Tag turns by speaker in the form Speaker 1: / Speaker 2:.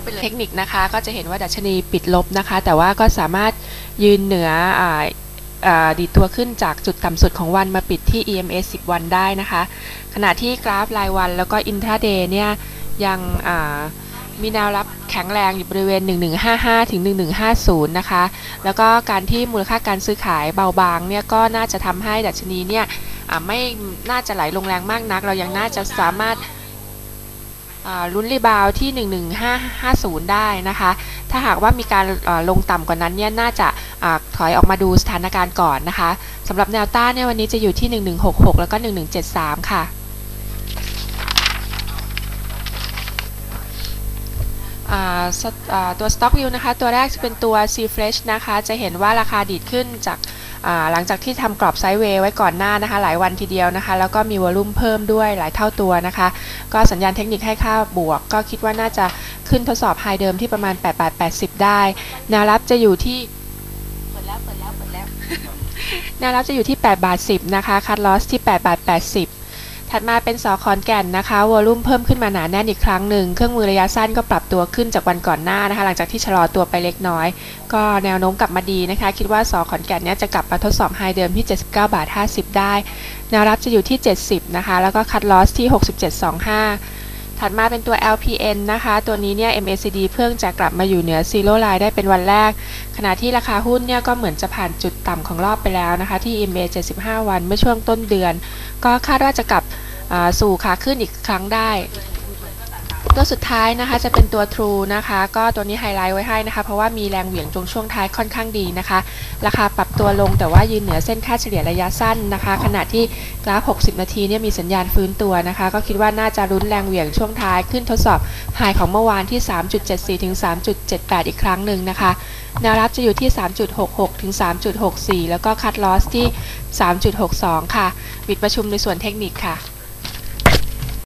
Speaker 1: เทคนิคนะคะก็จะเห็นว่าดัชนีปิดลบนะคะแต่ว่าก็สามารถยืนเหนือดีดตัวขึ้นจากจุดต่ำสุดของวันมาปิดที่ EMA 10 วันได้นะคะขณะที่กราฟรายวันแล้วก็อินทราเดย์เนี่ยยังมีแนวรับแข็งแรงอยู่บริเวณ 1155 ถึง 1150 นะคะแล้วก็การที่มูลค่าการซื้อขายเบาบางเนี่ยก็น่าจะทำให้ดัชนีเนี่ยไม่น่าจะไหลลงแรงมากนักเรายังน่าจะสามารถลุ้นรีบาวที่ 11550 ได้นะคะถ้าหากว่ามีการลงต่ำกว่านั้นเนี่ยน่าจะถอยออกมาดูสถานการณ์ก่อนนะคะสำหรับแนวต้านเนี่ยวันนี้จะอยู่ที่ 1166 แล้วก็ 1173 ค่ะตัว Stock View นะคะตัวแรกจะเป็นตัว C-Fresh นะคะจะเห็นว่าราคาดีดขึ้นจากหลังจากที่ทำกรอบไซด์เวย์ไว้ก่อนหน้านะคะหลายวันทีเดียวนะคะแล้วก็มีวอลุ่มเพิ่มด้วยหลายเท่าตัวนะคะก็สัญญาณเทคนิคให้ค่าบวกก็คิดว่าน่าจะขึ้นทดสอบไฮเดิมที่ประมาณ8 บาท 80ได้แนวรับจะอยู่ที่เปิดแล้วแนวรับจะอยู่ที่8 บาท 10นะคะคัทลอสที่8 บาท 80ถัดมาเป็นสขอนแก่นนะคะวอลุ่มเพิ่มขึ้นมาหนาแน่นอีกครั้งหนึ่งเครื่องมือระยะสั้นก็ปรับตัวขึ้นจากวันก่อนหน้านะคะหลังจากที่ชะลอตัวไปเล็กน้อยก็แนวโน้มกลับมาดีนะคะคิดว่าสขอนแก่นเนี่ยจะกลับมาทดสอบไฮเดิมที่79 บาท 50ได้แนวรับจะอยู่ที่70นะคะแล้วก็คัทลอสที่ 67.25ถัดมาเป็นตัว LPN นะคะตัวนี้เนี่ย MACD เพิ่งจะกลับมาอยู่เหนือซีโร่ไลน์ได้เป็นวันแรกขณะที่ราคาหุ้นเนี่ยก็เหมือนจะผ่านจุดต่ำของรอบไปแล้วนะคะที่ EMA 75 วันเมื่อช่วงต้นเดือนก็คาดว่าจะกลับสู่ขาขึ้นอีกครั้งได้ตัวสุดท้ายนะคะจะเป็นตัว True นะคะก็ตัวนี้ไฮไลท์ไว้ให้นะคะเพราะว่ามีแรงเหวี่ยงช่วงท้ายค่อนข้างดีนะคะราคาปรับตัวลงแต่ว่ายืนเหนือเส้นค่าเฉลี่ยระยะสั้นนะคะขณะที่กราฟ60 นาทีเนี่ยมีสัญญาณฟื้นตัวนะคะก็คิดว่าน่าจะลุ้นแรงเหวี่ยงช่วงท้ายขึ้นทดสอบไฮของเมื่อวานที่ 3.74 ถึง 3.78 อีกครั้งหนึ่งนะคะแนวรับจะอยู่ที่ 3.66 ถึง 3.64 แล้วก็คัทลอสที่ 3.62 ค่ะปิดประชุมในส่วนเทคนิคค่ะ